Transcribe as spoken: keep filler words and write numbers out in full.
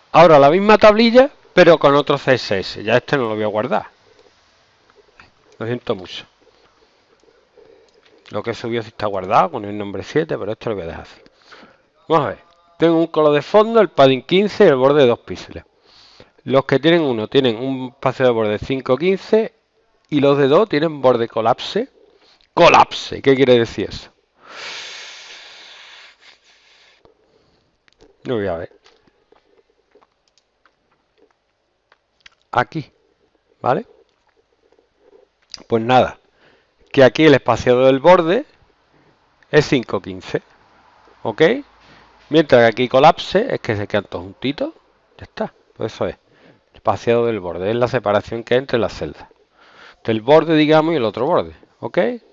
Ahora la misma tablilla, pero con otro C S S. Ya este no lo voy a guardar. Lo siento mucho. Lo que he subido sí está guardado con el nombre siete, pero esto lo voy a dejar así. Vamos a ver. Tengo un color de fondo, el padding quince y el borde de dos píxeles. Los que tienen uno tienen un espacio de borde cinco quince y los de dos tienen borde colapse. Colapse, ¿qué quiere decir eso? No voy a ver. Aquí, ¿vale? Pues nada, que aquí el espaciado del borde es cinco quince, ¿ok? Mientras que aquí colapse es que se quedan todos juntitos, ya está, pues eso es. El espaciado del borde es la separación que hay entre las celdas. Del borde, digamos, y el otro borde, ¿ok?